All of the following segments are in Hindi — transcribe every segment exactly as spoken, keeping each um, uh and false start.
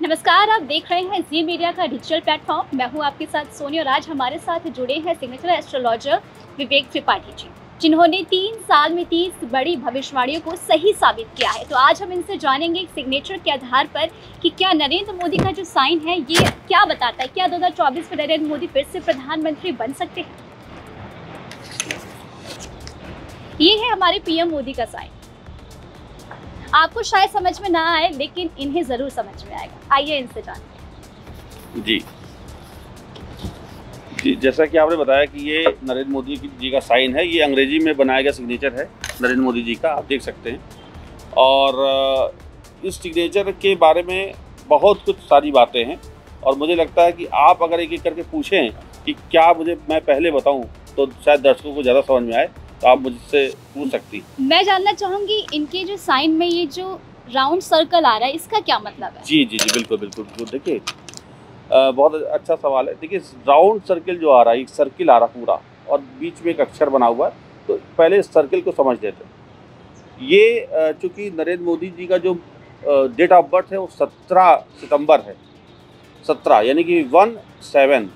नमस्कार, आप देख रहे हैं जी मीडिया का डिजिटल प्लेटफॉर्म। मैं हूं आपके साथ सोनी और आज हमारे साथ जुड़े हैं सिग्नेचर एस्ट्रोलॉजर विवेक त्रिपाठी जी, जिन्होंने तीन साल में तीस बड़ी भविष्यवाणियों को सही साबित किया है। तो आज हम इनसे जानेंगे सिग्नेचर के आधार पर कि क्या नरेंद्र मोदी का जो साइन है ये क्या बताता है, क्या दो हज़ार चौबीस में नरेंद्र मोदी फिर से प्रधानमंत्री बन सकते हैं। ये है हमारे पीएम मोदी का साइन। आपको शायद समझ में ना आए लेकिन इन्हें जरूर समझ में आएगा। आइए इनसे जानते जी जी जैसा कि आपने बताया कि ये नरेंद्र मोदी जी का साइन है, ये अंग्रेजी में बनाया गया सिग्नेचर है नरेंद्र मोदी जी का, आप देख सकते हैं। और इस सिग्नेचर के बारे में बहुत कुछ सारी बातें हैं और मुझे लगता है कि आप अगर एक एक करके पूछें कि क्या मुझे मैं पहले बताऊं तो शायद दर्शकों को ज़्यादा समझ में आए, तो आप मुझसे पूछ सकती। मैं जानना चाहूंगी इनके जो साइन में ये जो राउंड सर्कल आ रहा है इसका क्या मतलब है। जी जी जी बिल्कुल बिल्कुल बिल्कुल देखिए, बहुत अच्छा सवाल है। देखिए राउंड सर्कल जो आ रहा है, एक सर्किल आ रहा पूरा और बीच में एक अक्षर बना हुआ है, तो पहले इस सर्किल को समझ लेते हैं। ये चूँकि नरेंद्र मोदी जी का जो डेट ऑफ बर्थ है वो सत्रह सितंबर है, सत्रह यानी कि वन सेवन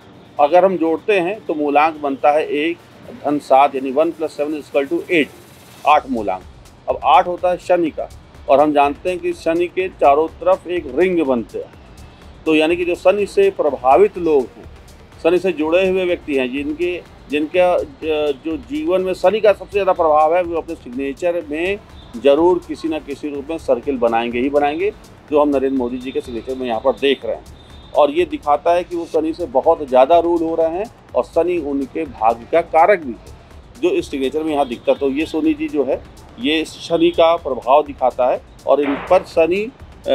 अगर हम जोड़ते हैं तो मूलांक बनता है एक धन सात, यानी one plus seven equal to eight, आठ मूलांक। अब आठ होता है शनि का और हम जानते हैं कि शनि के चारों तरफ एक रिंग बनते हैं, तो यानी कि जो शनि से प्रभावित लोग हैं, शनि से जुड़े हुए व्यक्ति हैं, जिनके जिनका जो जीवन में शनि का सबसे ज़्यादा प्रभाव है, वो अपने सिग्नेचर में ज़रूर किसी न किसी रूप में सर्किल बनाएंगे ही बनाएंगे, जो हम नरेंद्र मोदी जी के सिग्नेचर में यहाँ पर देख रहे हैं। और ये दिखाता है कि वो शनि से बहुत ज़्यादा रूल हो रहे हैं और शनि उनके भाग्य का कारक भी है, जो इस सिग्नेचर में यहाँ दिखता है। तो ये सोनी जी जो है ये शनि का प्रभाव दिखाता है और इन पर शनि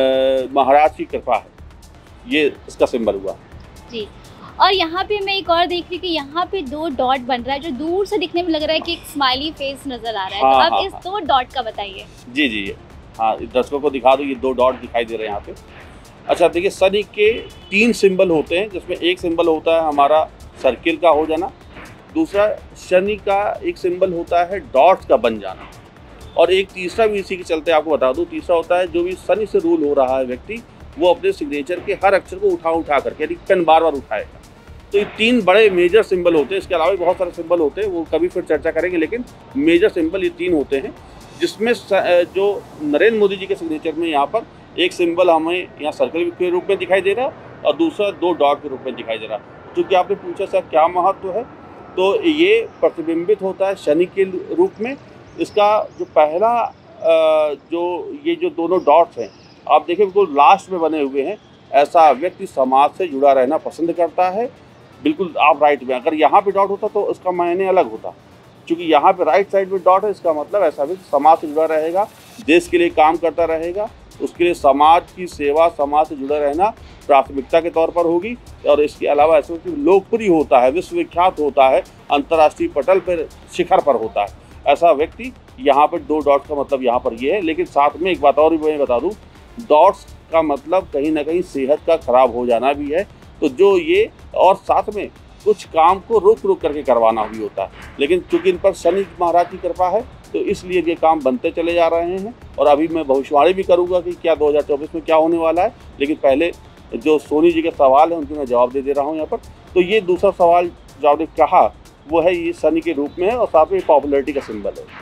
महाराज की कृपा है, ये इसका सिंबल हुआ जी। और यहाँ पे मैं एक और देख रही कि यहाँ पे दो डॉट बन रहा है, जो दूर से दिखने में लग रहा है कि एक स्माइली फेस नजर आ रहा है। हाँ, तो आप हाँ, इस हाँ, दो डॉट का बताइए। जी जी हाँ, दर्शकों को दिखा दो, ये दो डॉट दिखाई दे रहे हैं यहाँ पे। अच्छा देखिए, शनि के तीन सिंबल होते हैं, जिसमें एक सिंबल होता है हमारा सर्किल का हो जाना, दूसरा शनि का एक सिंबल होता है डॉट्स का बन जाना, और एक तीसरा भी इसी के चलते आपको बता दूं, तीसरा होता है जो भी शनि से रूल हो रहा है व्यक्ति, वो अपने सिग्नेचर के हर अक्षर को उठा उठा करके, यानी पेन बार बार उठाएगा। तो ये तीन बड़े मेजर सिंबल होते हैं, इसके अलावा भी बहुत सारे सिंबल होते हैं, वो कभी फिर चर्चा करेंगे, लेकिन मेजर सिंबल ये तीन होते हैं, जिसमें जो नरेंद्र मोदी जी के सिग्नेचर में यहाँ पर एक सिंबल हमें यहाँ सर्कल के रूप में दिखाई दे रहा है और दूसरा दो डॉट के रूप में दिखाई दे रहा है। क्योंकि आपने पूछा सर क्या महत्व है, तो ये प्रतिबिंबित होता है शनि के रूप में। इसका जो पहला जो ये जो दोनों डॉट्स हैं, आप देखिए बिल्कुल लास्ट में बने हुए हैं, ऐसा व्यक्ति समाज से जुड़ा रहना पसंद करता है। बिल्कुल आप राइट में, अगर यहाँ पे डॉट होता तो उसका मायने अलग होता, क्योंकि यहाँ पे राइट साइड में डॉट है, इसका मतलब ऐसा व्यक्ति समाज से जुड़ा रहेगा, देश के लिए काम करता रहेगा, उसके लिए समाज की सेवा, समाज से जुड़ा रहना प्राथमिकता के तौर पर होगी। और इसके अलावा ऐसा व्यक्ति लोकप्रिय होता है, विश्वविख्यात होता है, अंतर्राष्ट्रीय पटल पर शिखर पर होता है, ऐसा व्यक्ति। यहाँ पर दो डॉट्स का मतलब यहाँ पर ये है, लेकिन साथ में एक बात और भी मैं बता दूँ, डॉट्स का मतलब कहीं ना कहीं सेहत का खराब हो जाना भी है। तो जो ये और साथ में कुछ काम को रुक रुक करके करवाना भी होता है, लेकिन चूंकि इन पर शनि महाराज की कृपा है तो इसलिए ये काम बनते चले जा रहे हैं। और अभी मैं भविष्यवाणी भी करूंगा कि क्या दो हज़ार चौबीस में क्या होने वाला है, लेकिन पहले जो सोनी जी के सवाल है उनके मैं जवाब दे दे रहा हूँ यहाँ पर। तो ये दूसरा सवाल जो आपने कहा वो है, ये शनि के रूप में है और साथ में पॉपुलैरिटी का सिंबल है।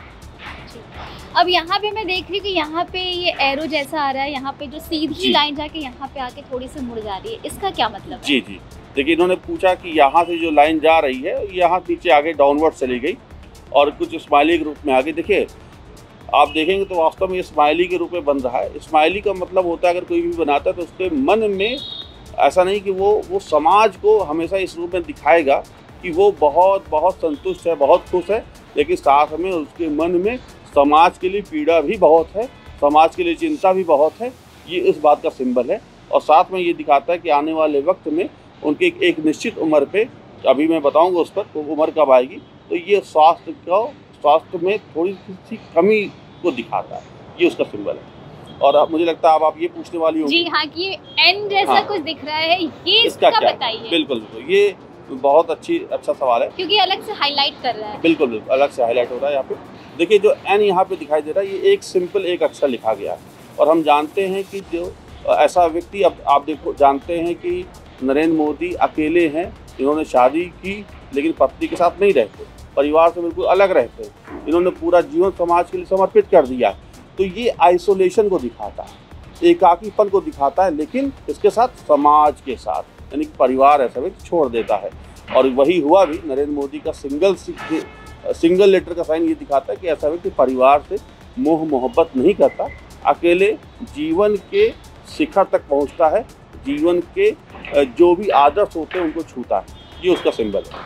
अब यहाँ पे मैं देख रही हूँ कि यहाँ पे ये एरो जैसा आ रहा है, यहाँ पे जो सीधी लाइन जाके यहाँ पे आके थोड़ी सी मुड़ जा रही है, इसका क्या मतलब है? जी जी देखिए, इन्होंने पूछा कि यहाँ से जो लाइन जा रही है यहाँ नीचे आगे डाउनवर्ड चली गई और कुछ स्माइली के रूप में आगे। देखिए आप देखेंगे तो वास्तव में ये स्माइली के रूप में बन रहा है। स्माइली का मतलब होता है अगर कोई भी बनाता है तो उसके मन में ऐसा नहीं कि वो वो समाज को हमेशा इस रूप में दिखाएगा कि वो बहुत बहुत संतुष्ट है, बहुत खुश है, लेकिन साथ में उसके मन में समाज के लिए पीड़ा भी बहुत है, समाज के लिए चिंता भी बहुत है। ये इस बात का सिंबल है और साथ में ये दिखाता है कि आने वाले वक्त में उनके एक निश्चित उम्र पे, अभी मैं बताऊंगा उस पर तो उम्र कब आएगी, तो ये स्वास्थ्य को स्वास्थ्य में थोड़ी सी कमी को दिखाता है, ये उसका सिंबल है। और अब मुझे लगता है अब आप ये पूछने वाली होगी, जी हाँ, कि ये एन जैसा हाँ, कुछ दिख रहा है, ये इसका क्या बताइए। बिल्कुल बिल्कुल, ये बहुत अच्छी अच्छा सवाल है, क्योंकि अलग से हाईलाइट कर रहा है। बिल्कुल बिल्कुल अलग से हाईलाइट हो रहा है यहाँ पे। देखिए जो एन यहाँ पे दिखाई दे रहा है, ये एक सिंपल एक अक्षर लिखा गया है और हम जानते हैं कि जो ऐसा व्यक्ति, अब आप देखो जानते हैं कि नरेंद्र मोदी अकेले हैं, इन्होंने शादी की लेकिन पत्नी के साथ नहीं रहते, परिवार से बिल्कुल अलग रहते हैं, इन्होंने पूरा जीवन समाज के लिए समर्पित कर दिया। तो ये आइसोलेशन को दिखाता है, एकाकीपन को दिखाता है, लेकिन इसके साथ समाज के साथ, यानी कि परिवार ऐसा व्यक्ति छोड़ देता है। और वही हुआ भी। नरेंद्र मोदी का सिंगल सिंगल लेटर का साइन ये दिखाता है कि ऐसा व्यक्ति परिवार से मोह मोहब्बत नहीं करता, अकेले जीवन के शिखर तक पहुंचता है, जीवन के जो भी आदर्श होते हैं उनको छूता है, ये उसका सिंबल है।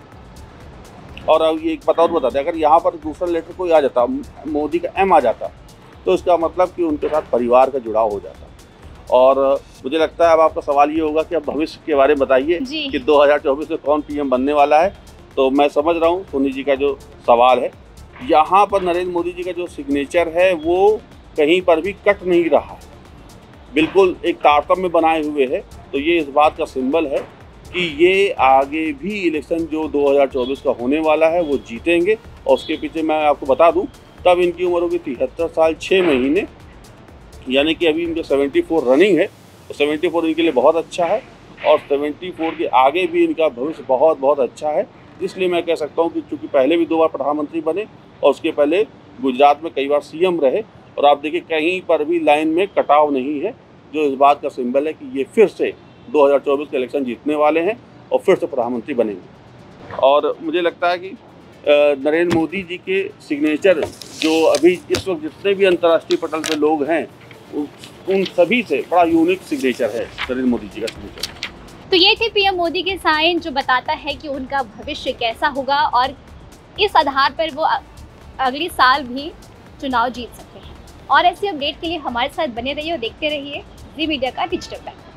और अब ये एक पता और बता दें, अगर यहाँ पर दूसरा लेटर कोई आ जाता, मोदी का एम आ जाता, तो इसका मतलब कि उनके साथ परिवार का जुड़ाव हो जाता। और मुझे लगता है अब आपका सवाल ये होगा कि अब भविष्य के बारे में बताइए कि दो हज़ार चौबीस में कौन पीएम बनने वाला है। तो मैं समझ रहा हूँ सोनी जी का जो सवाल है, यहाँ पर नरेंद्र मोदी जी का जो सिग्नेचर है वो कहीं पर भी कट नहीं रहा है, बिल्कुल एक तारतम्य बनाए हुए है। तो ये इस बात का सिंबल है कि ये आगे भी इलेक्शन जो दो हज़ार चौबीस का होने वाला है वो जीतेंगे। और उसके पीछे मैं आपको बता दूं, तब इनकी उम्र होगी तिहत्तर साल छः महीने, यानी कि अभी इनके चौहत्तर रनिंग है। तो चौहत्तर इनके लिए बहुत अच्छा है, और चौहत्तर के आगे भी इनका भविष्य बहुत बहुत अच्छा है। इसलिए मैं कह सकता हूँ कि चूँकि पहले भी दो बार प्रधानमंत्री बने और उसके पहले गुजरात में कई बार सीएम रहे, और आप देखिए कहीं पर भी लाइन में कटाव नहीं है, जो इस बात का सिंबल है कि ये फिर से दो हज़ार चौबीस के इलेक्शन जीतने वाले हैं और फिर से प्रधानमंत्री बनेंगे। और मुझे लगता है कि नरेंद्र मोदी जी के सिग्नेचर जो अभी इस वक्त जितने भी अंतर्राष्ट्रीय पटल पे लोग हैं उन सभी से बड़ा यूनिक सिग्नेचर है नरेंद्र मोदी जी का सिग्नेचर। तो ये थे पीएम मोदी के साइन, जो बताता है कि उनका भविष्य कैसा होगा और इस आधार पर वो अगले साल भी चुनाव जीत सकते हैं। और ऐसी अपडेट के लिए हमारे साथ बने रहिए और देखते रहिए जी मीडिया का डिजिटल प्लेटफॉर्म।